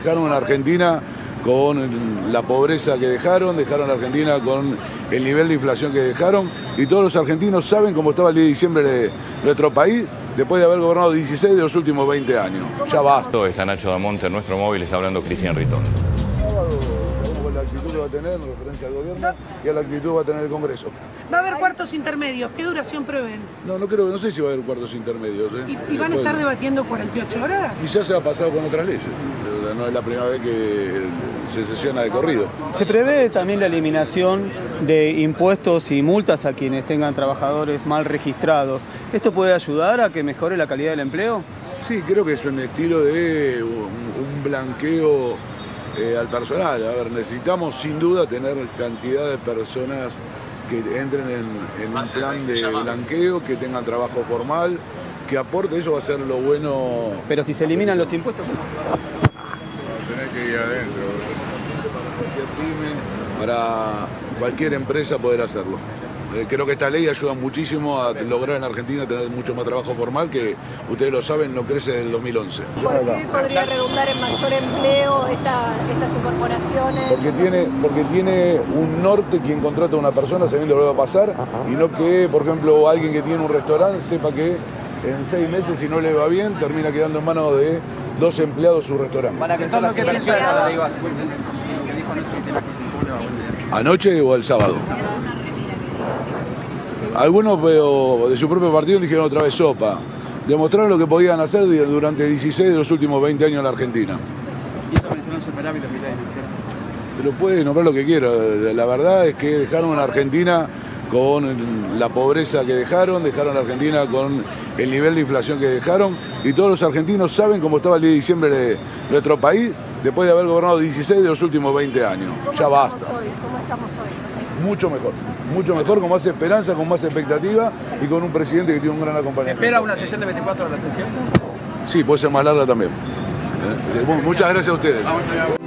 Dejaron a Argentina con la pobreza que dejaron a Argentina con el nivel de inflación que dejaron, y todos los argentinos saben cómo estaba el 10 de diciembre de nuestro país después de haber gobernado 16 de los últimos 20 años. Ya basta. Está Nacho Damonte en nuestro móvil, está hablando Cristian Ritón. La actitud que va a tener en referencia al gobierno y a la actitud que va a tener el Congreso. ¿Va a haber cuartos intermedios? ¿Qué duración prevén? No sé si va a haber cuartos intermedios. ¿Y van a estar debatiendo 48 horas? Y ya se ha pasado con otras leyes. No es la primera vez que se sesiona de corrido. Se prevé también la eliminación de impuestos y multas a quienes tengan trabajadores mal registrados. ¿Esto puede ayudar a que mejore la calidad del empleo? Sí, creo que es un estilo de un blanqueo al personal. A ver, necesitamos sin duda tener cantidad de personas que entren en un plan de blanqueo, que tengan trabajo formal, que aporte. Eso va a ser lo bueno. Pero si se eliminan los impuestos, ¿cómo se va a hacer? Tenés que ir adentro. Cualquier pyme, para cualquier empresa poder hacerlo. Creo que esta ley ayuda muchísimo a lograr en Argentina tener mucho más trabajo formal, que ustedes lo saben, no crece desde el 2011. ¿Por qué podría redundar en mayor empleo estas incorporaciones? Porque tiene un norte quien contrata a una persona sabiendo lo que va a pasar, y no que, por ejemplo, alguien que tiene un restaurante sepa que en 6 meses, si no le va bien, termina quedando en manos de 2 empleados su restaurante. Van a crecer las inversiones de la ley básica. ¿Anoche o el sábado? Algunos de su propio partido dijeron otra vez sopa. Demostraron lo que podían hacer durante 16 de los últimos 20 años en la Argentina. Y esto mencionó el superávit de mitad de Pero puede nombrar lo que quiera. La verdad es que dejaron a Argentina con la pobreza que dejaron a Argentina con el nivel de inflación que dejaron, y todos los argentinos saben cómo estaba el 10 de diciembre de nuestro país después de haber gobernado 16 de los últimos 20 años. Ya basta. ¿Cómo estamos hoy? Mucho mejor, con más esperanza, con más expectativa y con un presidente que tiene un gran acompañamiento. ¿Se espera una sesión de 24 horas la sesión? Sí, puede ser más larga también. Muchas gracias a ustedes.